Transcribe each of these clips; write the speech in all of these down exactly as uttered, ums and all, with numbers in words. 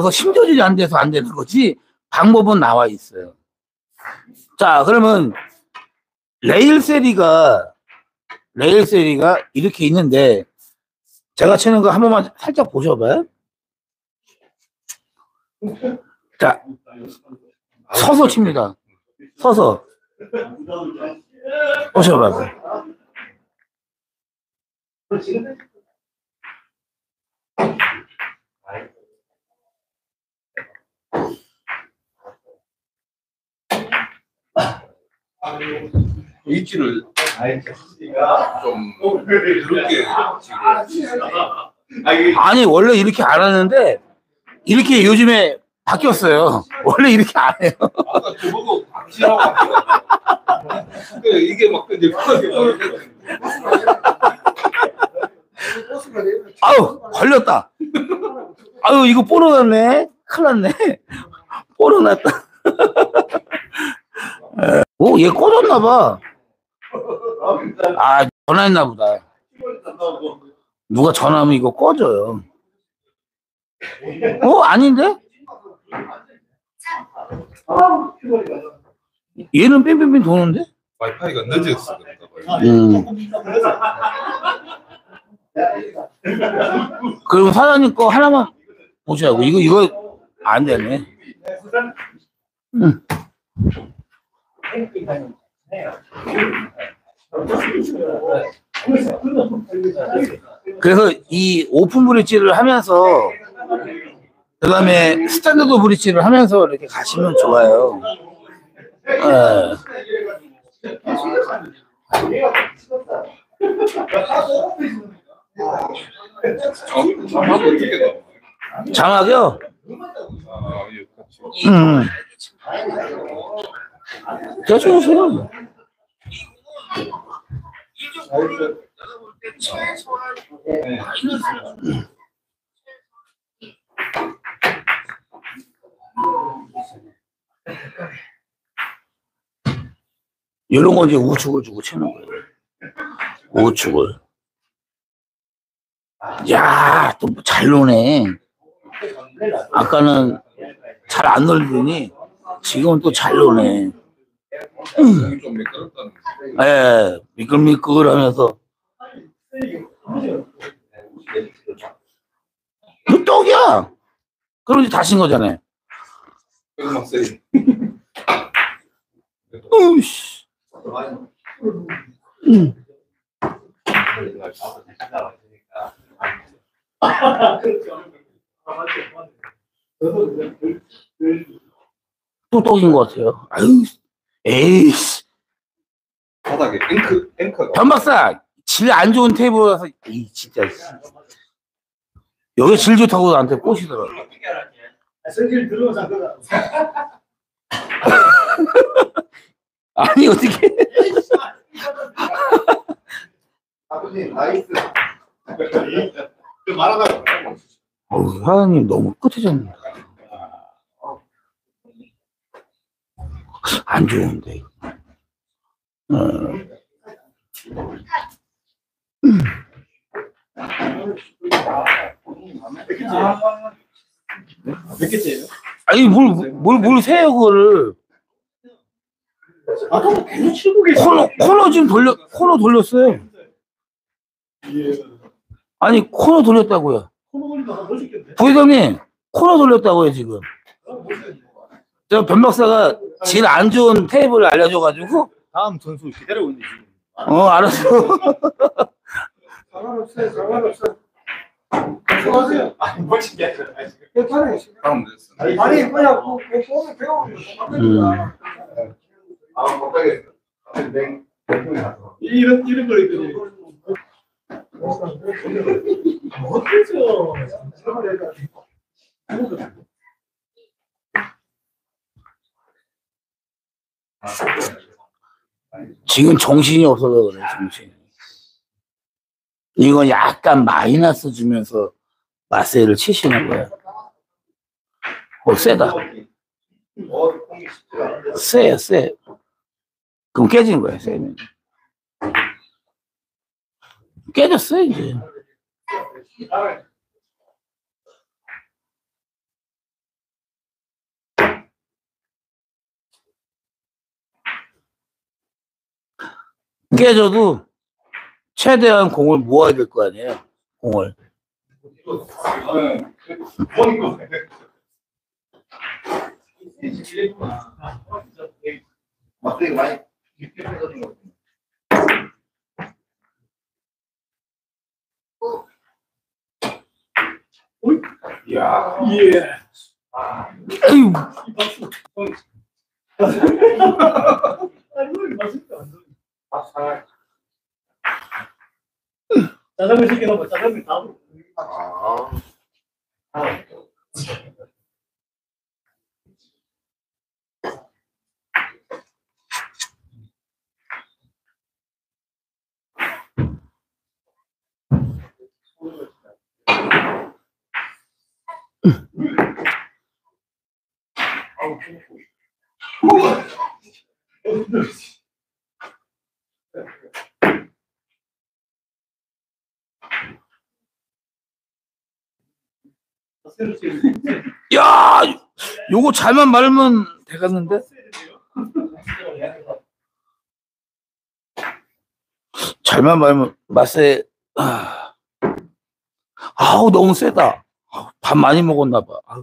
그거 심 조절이 안 돼서 안 되는 거지. 방법은 나와 있어요. 자, 그러면 레일 세리가 레일 세리가 이렇게 있는데 제가 치는 거 한 번만 살짝 보셔봐요. 자, 서서 칩니다. 서서 보셔봐요. 위치를 좀 그렇게 아니 원래 이렇게 안 하는데 이렇게 요즘에 바뀌었어요. 원래 이렇게 안 해요. 아까 저보고 박시라고 이게 막 이제 아우 걸렸다. 아유 이거 뽀로 났네. 큰일 났네. 뽀로 났다. 오, 얘 꺼졌나봐. 아, 전화했나 보다. 누가 전화하면 이거 꺼져요. 어, 아닌데? 얘는 뺑뺑뺑 도는데? 와이파이가 늦었어. 음. 그럼 사장님 거 하나만 보시라고. 이거, 이거 안 되네. 응. 그래서 이 오픈 브릿지를 하면서 그 다음에 스탠더드 브릿지를 하면서 이렇게 가시면 좋아요. 네. 장학이요? 음. 대충 이런 건 이제 우측을 주고 치는 거예요. 우측을. 야, 또 잘 노네. 아까는 잘 안 놀더니 지금은 또 잘 노네. 음. 예, 미끌미끌 하면서. 너 떡이야! 그럼 이제 다신 거잖아요. 으이씨. 음. 또 떡인 것 같아요. 아유, 에이씨. 바닥에 앵크, 앵커가. 변 박사, 질 안 좋은 테이블에서, 이 진짜. 여기 질 좋다고 나한테 꼬시더라고. 성질 들어오자. 아니, 어떻게. 아버님, 나이스. 그 말하다가. 어우, 사장님 너무 끝해졌네. 안 좋은데. 어. 음. 몇 개째예요? 아니, 뭘, 뭘, 뭘 세요, 그거를. 아까 계속 치고 계세요. 코너, 코너 지금 돌려, 코너 돌렸어요. 아니, 코너 돌렸다고요. 부회장님, 코너 돌렸다고요, 지금. 저 변박사가 제일 안 좋은 테이블을 알려줘가지고. 다음 전수 기다리고 있는데 지금. 어, 알았어. 상관없어요, 상관없어요. 수고하세요. 아니, 뭘 신기해. 괜찮아요. 다음 됐어. 아니, 그냥 뭐, 뭐, 배우면 똑같으니까. 아, 못 가겠어. 냉, 이런, 이런 거리들이. 못하죠. 지금 정신이 없어서 그래, 정신이. 이건 약간 마이너스 주면서 마세를 치시는 거야. 어, 세다. 세, 세. 그럼 깨진 거야, 세면. 깨졌어, 이제. 깨져도 최대한 공을 모아야 될 거 아니에요. 공을. 야, 예. 에휴, 아이고, 맛있다. 짜장면 시켜놓고 짜장면 다 먹어. 야, 요거 잘만 말면 되겠는데? 잘만 말면 맛에 아, 아우 너무 세다. 아우, 밥 많이 먹었나 봐. 아우.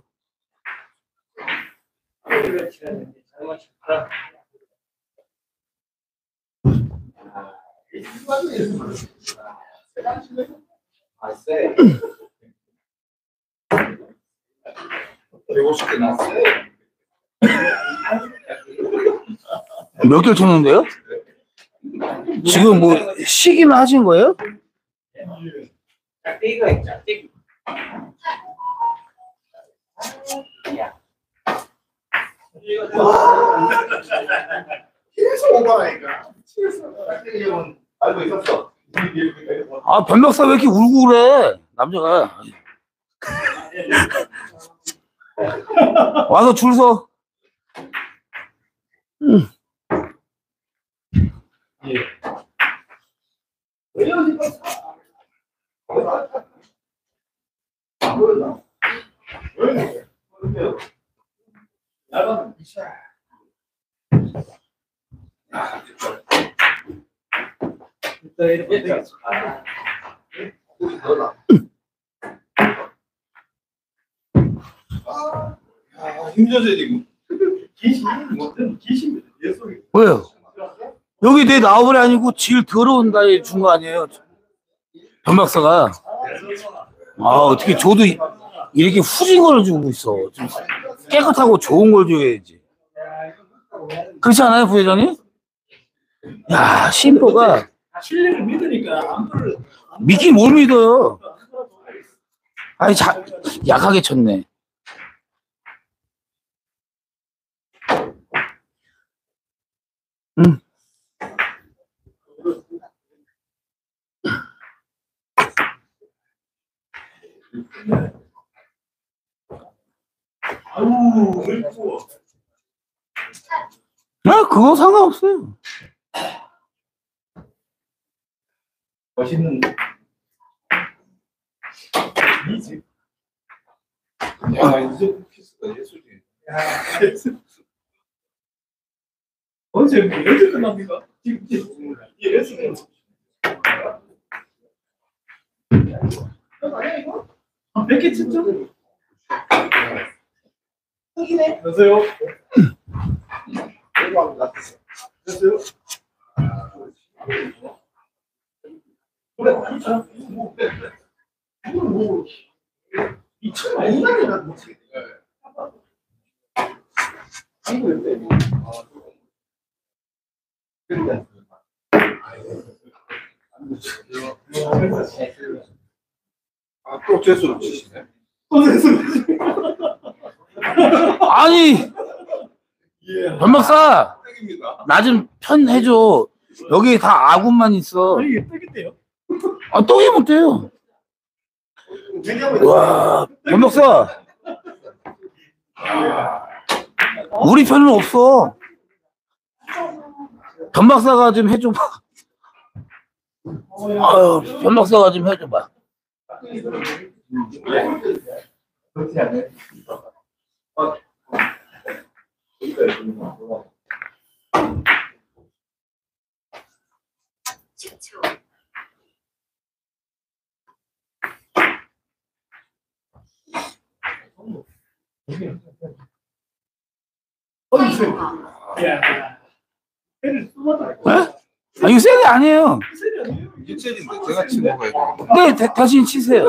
백오십 개 나왔어요. 몇 개를 쳤는데요? 지금 뭐 시기만 하신 거예요? 짝대기가 있죠, 짝대기. 계속 오버라니까. 짝대기형은 알고 있었어. 아, 변박사 왜 이렇게 울고 그래? 남자가. 와서 줄 서. 응. 예. 왜 여기 안 그러나? 왜? 나가면 미쳐. 일단 이렇게 되겠어. 아, 힘줘서 지금. 귀신, 뭐든 귀신입니다. 예속이. 왜요? 여기 내 나오벌이 아니고 제일 더러운 다에 준 거 아니에요? 변박사가. 아, 어떻게 줘도 이- 이렇게 후진 걸 주고 있어. 좀 깨끗하고 좋은 걸 줘야지. 그렇지 않아요, 부회장님? 야, 심보가 신뢰를 믿으니까 안 그래. 믿긴 뭘 믿어요? 아니, 자, 약하게 쳤네. 응. 아우, 왜 부어? 아, 그거 상관없어요. 멋있는 이지. 야, 이제 피스가 예술이. 언제 언제 끝납니까? 지금 지금 예술. 몇 개 쳤죠? 흑이네. 여보세요. 됐어요? 그래, 진짜. 이건 뭐 이천 아니잖아. 이거 왜 빼? 근데 아, 또 재수를 치시네. 또 됐어. 아니, 예. 변박사, 땡입니다. 나 좀 편해줘. 여기 다 아군만 있어. 아니 이게 뜨겠대요. 아, 똥이 못 돼요. 와, 변박사, 우리 편은 없어. 변박사가 좀 해줘봐. 아유, 변박사가 좀 해줘봐. 그렇지 않아요? 초. 야, 걔를 쏘았다. 아, 이거 셀이 아니에요. 육셀인데 제가 치는 거예요. 네, 다, 다시 치세요.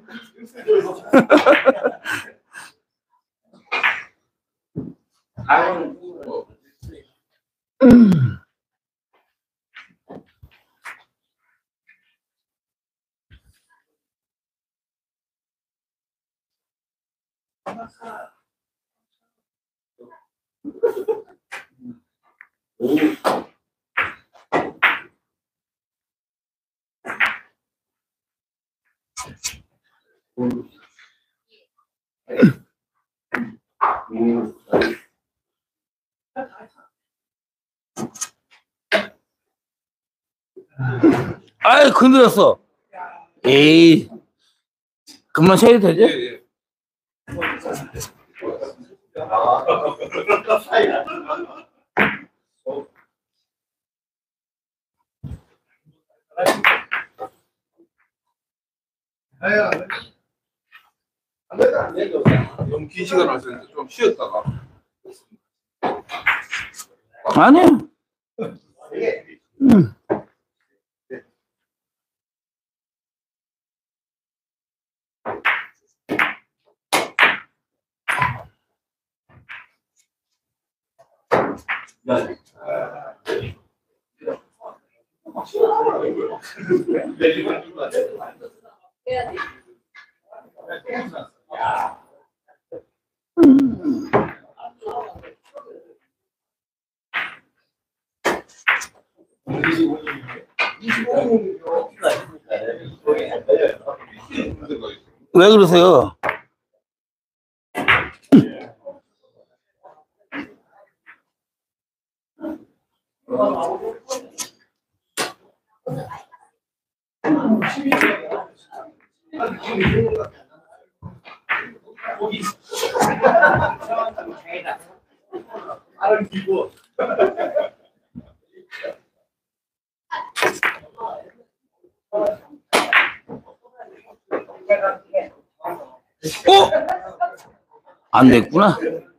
아이, 건드렸어. 에이, 그만 쳐도 되지? 예, 예. 아야, 안 된다, 안 된다. 너무 긴 시간 하셨는데 좀 쉬었다가. 아니야. 음. 왜 그러세요? 어? 안 됐구나.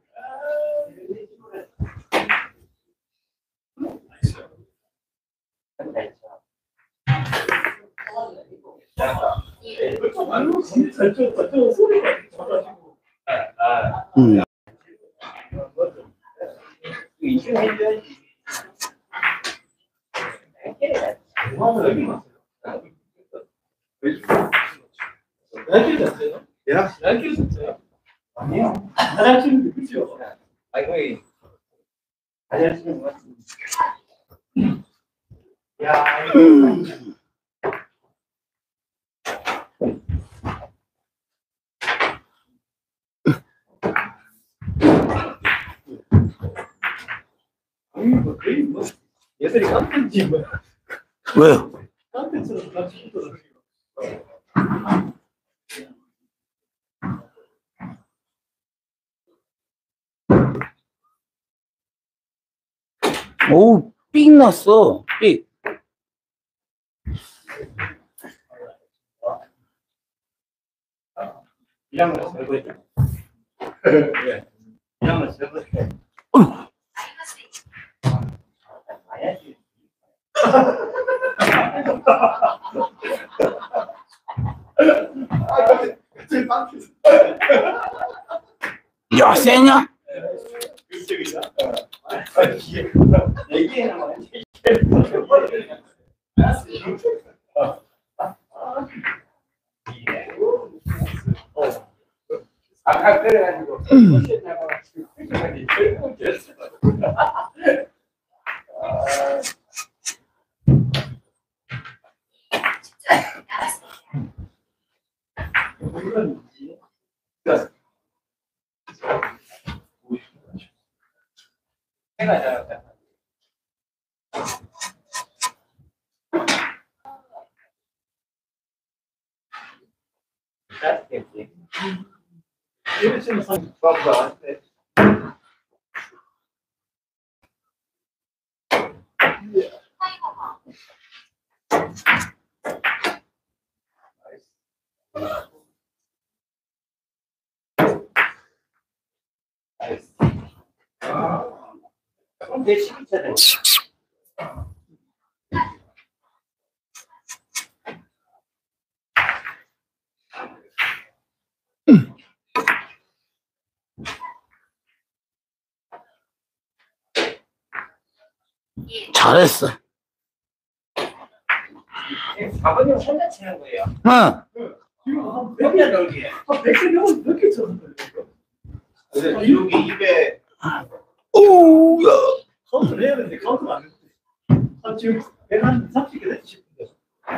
음. 야, 날길 진짜요? 아니요. 날길인데 그죠? 아니 거의 날씨는 것 같습니다. 야, 이거 거의 뭐 얘들이 깜짝이야 뭐야? 왜요? 깜짝처럼 같이 있더라고요. 오우, 삑 났어. 삑. 이랑은 설거 있다. 이랑은 설거 있다. 봐야지. 야, 세냐? 얘기해라. 아까 그래가지고 해가 잘했다. 이렇게 상 봐봐. 내 십이 차례. 잘했어. 아버님 혼자 치는 거예요. 응. 지금 몇개 넣기에? 백개 넣으면 몇개 쳐서 그래요? 기록이 입에 오야. 카운트를 해야 되는데 카운트가 안 됐어요. 아, 지금 백한 삼십 개 됐지 싶은데.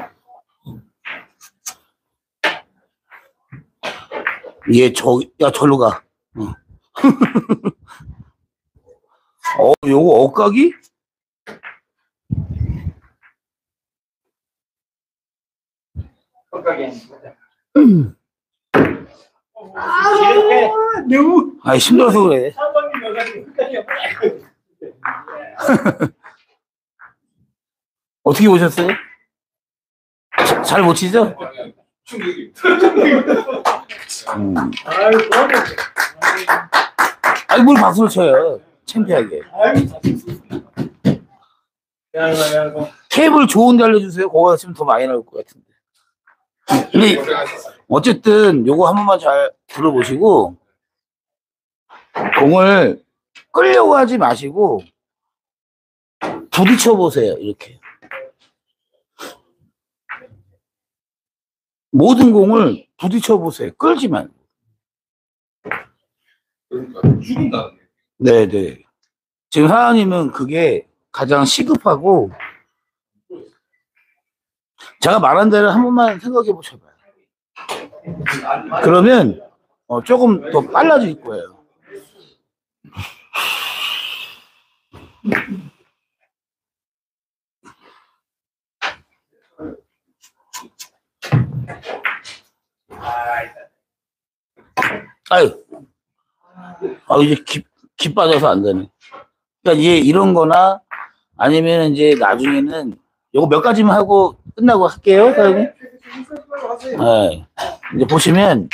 얘 저, 야, 절로 가. 어, 어 요거 억각이? 각각이 음. 이렇게 너무. 아이, 힘들어서 그래. 상방이 넣어가지고 끝까지 어떻게 오셨어요? 잘 못 치죠? 충격이. 음. 아유, 너무. 아이, 뭘 박수를 쳐요. 창피하게. 아유, 야, 야, 야, 캡을 좋은 데 알려주세요. 그거 같으면 더 많이 나올 것 같은데. 근데 어쨌든 요거 한 번만 잘 들어보시고 공을 끌려고 하지 마시고 부딪혀 보세요. 이렇게 모든 공을 부딪혀 보세요. 끌지 말고. 그러니까 죽인다는 게. 네네. 지금 사장님은 그게 가장 시급하고, 제가 말한 대로 한 번만 생각해 보셔봐요. 그러면 어, 조금 더 빨라질 거예요. 아유, 아, 이제 기, 기 빠져서 안 되네. 그러니까 이제 이런 거나 아니면 이제 나중에는 요거 몇 가지만 하고 끝나고 할게요, 사장님. 네. 이제 보시면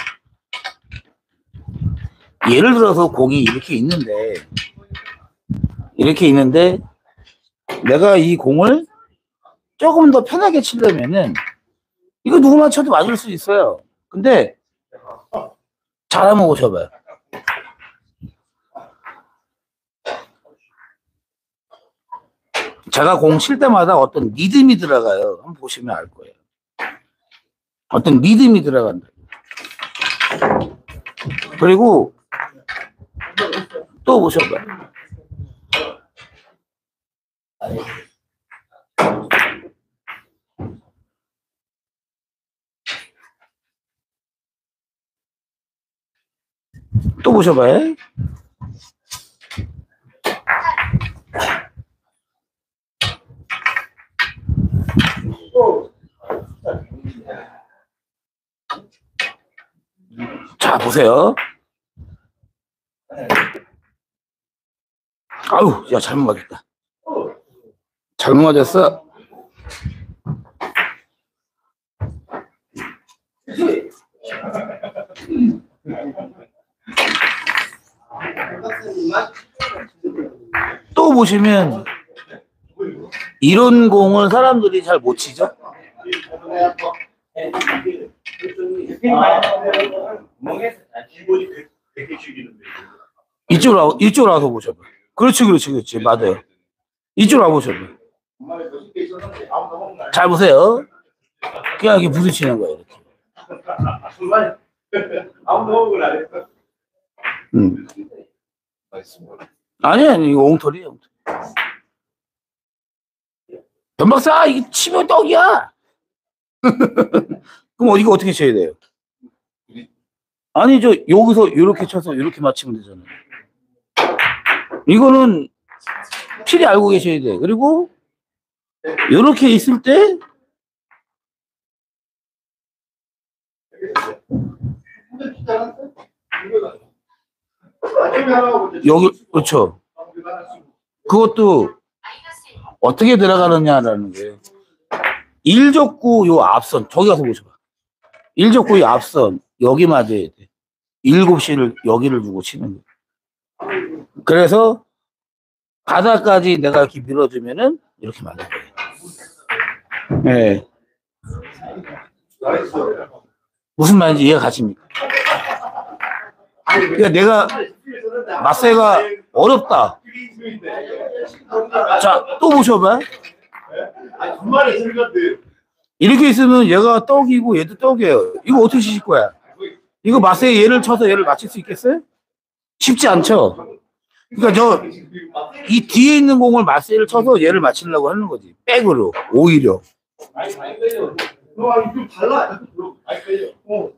예를 들어서 공이 이렇게 있는데 이렇게 있는데 내가 이 공을 조금 더 편하게 치려면은 이거 누구나 쳐도 맞을 수 있어요. 근데 잘 한번 보셔봐요. 제가 공 칠 때마다 어떤 리듬이 들어가요. 한번 보시면 알 거예요. 어떤 리듬이 들어간다. 그리고 또 보셔봐요. 또 보셔봐요. 자, 보세요. 아우, 야, 잘못 맞았다. 잘못 맞았어. 또 보시면 이런 공을 사람들이 잘 못 치죠? 이쪽으로 와, 이쪽으로 와서 보셔봐. 그렇지, 그렇지, 그렇지. 맞아요. 이쪽으로 와 보셔봐. 잘 보세요. 그냥 이렇게 부딪히는 거예요. 이렇게. 음. 아니, 아니, 이거 옹털이에요. 옹털. 변박사, 이게 치면 떡이야. 그럼 이거 어떻게 쳐야 돼요? 아니, 저, 여기서 이렇게 쳐서 이렇게 맞추면 되잖아요. 이거는 필히 알고 계셔야 돼. 그리고, 이렇게 있을 때, 여기, 그렇죠. 그것도 어떻게 들어가느냐라는 게. 일족구 요 앞선, 저기 가서 보셔봐. 일족구 요 앞선, 여기 맞아야 돼. 일곱 시를 여기를 주고 치는 거야. 그래서 바닥까지 내가 이렇게 밀어주면은 이렇게 맞는 거예요. 네. 무슨 말인지 이해가 가십니까? 그러니까 내가 맞세가 어렵다. 자, 또 보셔봐. 이렇게 있으면 얘가 떡이고 얘도 떡이에요. 이거 어떻게 치실 거야? 이거 맞세 얘를 쳐서 얘를 맞힐 수 있겠어요? 쉽지 않죠? 그러니까 저 이 뒤에 있는 공을 맞세를 쳐서 얘를 맞추려고 하는 거지. 백으로 오히려. 좀 달라. 어.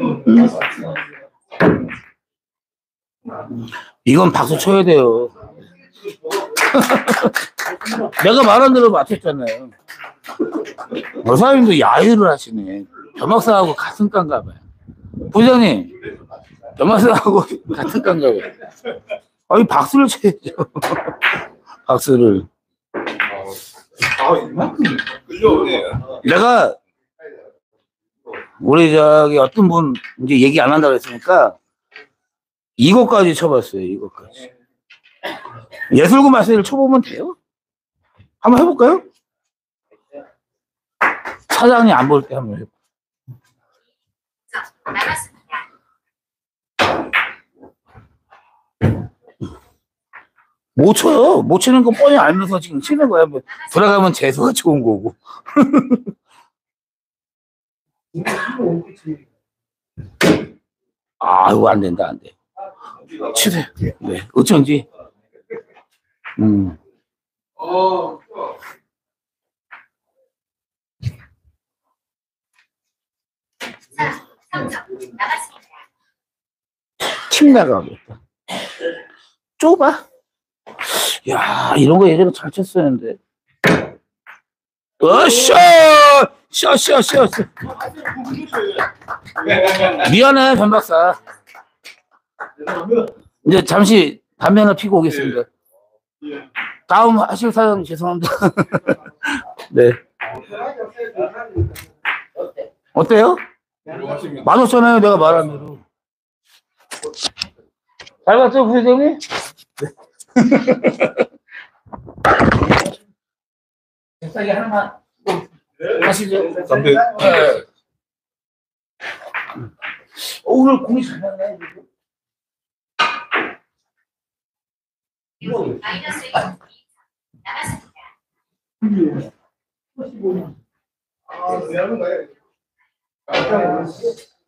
이건 박수 쳐야 돼요. 내가 말한 대로 맞췄잖아요. 여사님도 야유를 하시네. 변박사하고 같은 깡가 봐요. 부장님, 변박사하고 같은 깡가 봐요. 아니, 박수를 쳐야죠. 박수를. 아, 이만큼 끌려오네. 내가 우리 저기 어떤 분 이제 얘기 안 한다고 했으니까 이거까지 쳐봤어요. 이거까지. 예술구 마세를 쳐보면 돼요. 한번 해볼까요? 사장이 안 볼 때 한번 해볼까요? 못 쳐요. 못 치는 거 뻔히 알면서 지금 치는 거야. 뭐 돌아가면 재수가 좋은 거고. 아, 이거 안 된다, 안 돼. 치세요. 네, 어쩐지. 음. 어. 침 나가겠다. 좁아. 야, 이런 거 예전에 잘 쳤었는데. 어쇼! 쇼, 쇼, 쇼, 쇼. 미안해, 변 박사. 이제 잠시 담배 하나 피고 오겠습니다. 다음 하실 사연 죄송합니다. 네. 어때요? 맛없잖아요, 내가 말한 대로. 잘 봤죠, 부회장님? 잽싸게 하나만 하시죠. 담배. 네. 어, 오늘 공이 잘 났네. 마이너스 이 남았습니다. 아, 왜 하는 거야?